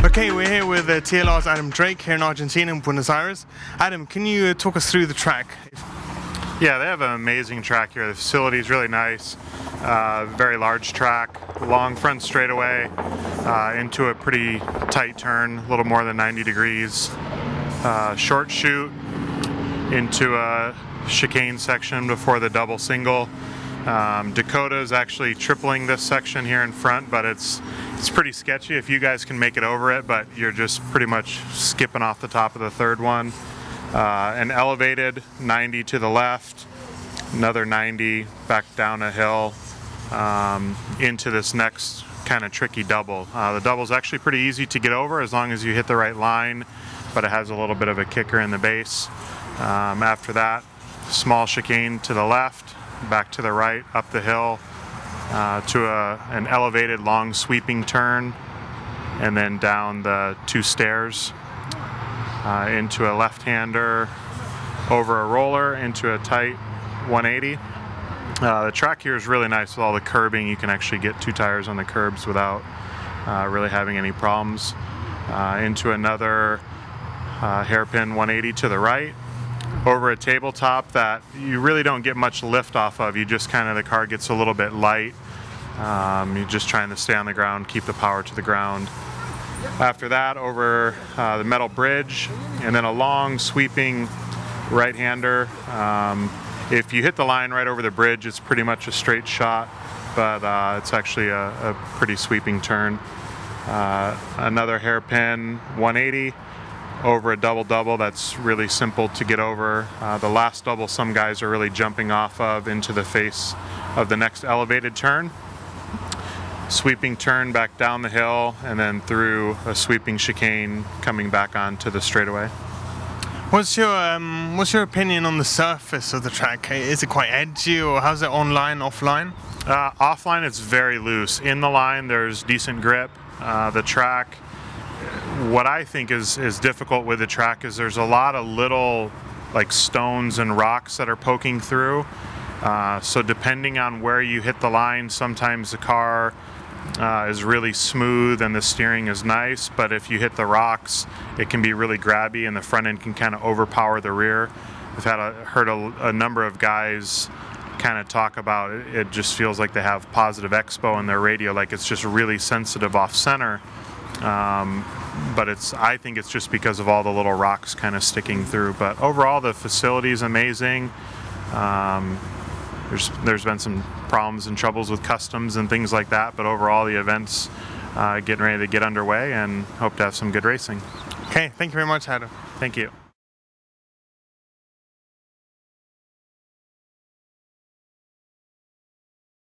Okay, we're here with TLR's Adam Drake here in Argentina, in Buenos Aires. Adam, can you talk us through the track? Yeah, they have an amazing track here. The facility is really nice. Very large track, long front straightaway into a pretty tight turn, a little more than 90 degrees. Short chute into a chicane section before the double single. Dakota is actually tripling this section here in front, but it's pretty sketchy if you guys can make it over it, but you're just pretty much skipping off the top of the third one. An elevated 90 to the left, another 90 back down a hill into this next kind of tricky double. The double is actually pretty easy to get over as long as you hit the right line, but it has a little bit of a kicker in the base. After that, small chicane to the left, back to the right, up the hill to an elevated long sweeping turn, and then down the two stairs into a left-hander, over a roller, into a tight 180. The track here is really nice with all the curbing. You can actually get two tires on the curbs without really having any problems. Into another hairpin 180 to the right, over a tabletop that you really don't get much lift off of. You just kind of, the car gets a little bit light. You're just trying to stay on the ground, keep the power to the ground. After that, over the metal bridge, and then a long sweeping right-hander. If you hit the line right over the bridge, it's pretty much a straight shot, but it's actually a pretty sweeping turn. Another hairpin 180 over a double-double that's really simple to get over. The last double some guys are really jumping off of into the face of the next elevated turn. Sweeping turn back down the hill, and then through a sweeping chicane coming back onto the straightaway. What's your opinion on the surface of the track? Is it quite edgy, or how's it online, offline? Offline it's very loose. In the line there's decent grip. The track, what I think is difficult with the track is there's a lot of little like stones and rocks that are poking through. So depending on where you hit the line, sometimes the car is really smooth and the steering is nice, but if you hit the rocks, it can be really grabby and the front end can kind of overpower the rear. I've heard a number of guys kind of talk about it. It just feels like they have positive expo in their radio, like it's just really sensitive off center. But I think it's just because of all the little rocks kind of sticking through. But overall, the facility is amazing. There's been some problems and troubles with customs and things like that, but overall the event's getting ready to get underway and hope to have some good racing. Okay, thank you very much, Adam. Thank you.